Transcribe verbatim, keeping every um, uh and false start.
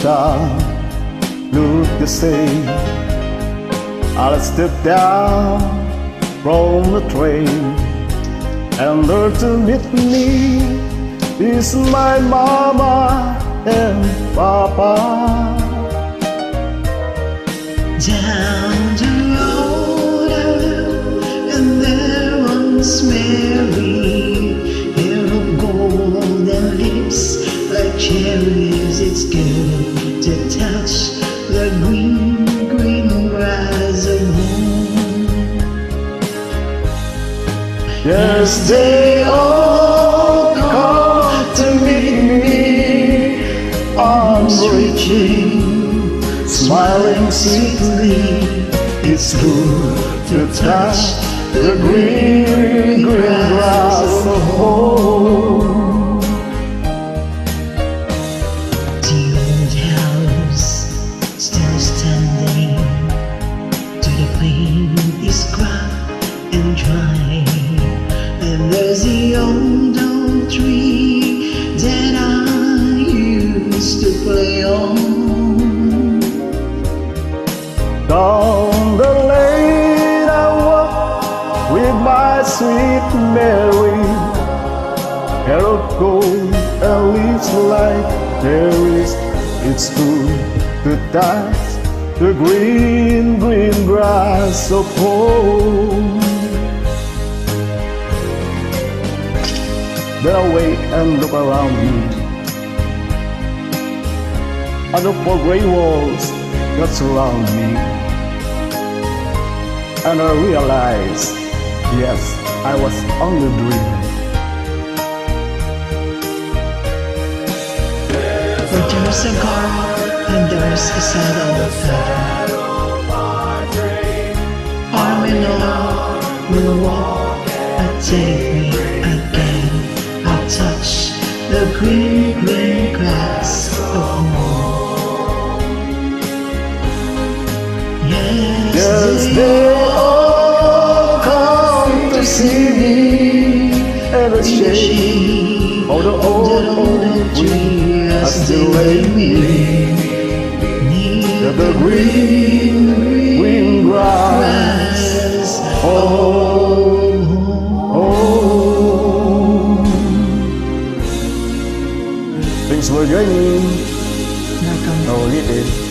down, look the same. I'll step down from the train, and there to meet me is my mama and papa. Down the road I look, and there once Mary, hair of gold and lips like cherries. It's good to touch the green, green grass of home. Yes, they all come to meet me, arms reaching, smiling sweetly. It's good to touch the green, green grass of home. The old house still standing, to the paint is cracked and dry, and there's the old old tree that I used to play on. Down the lane I walk with my sweet Mary, hair of gold and lips like cherries. It's good to touch the green, green grass of home. Then I wait and look around me. I look for gray walls that surround me, and I realize, yes, I was only dreaming. Where there's a girl and there's a saddle pattern, arm in arm we'll walk, and take me again. I'll touch the green, green grass of home. Yes, Yes, they all come to see me, and the shade of the old, old tree as they lay me near the green, green grass. Oh, oh. Thanks for joining. Welcome. No, it is.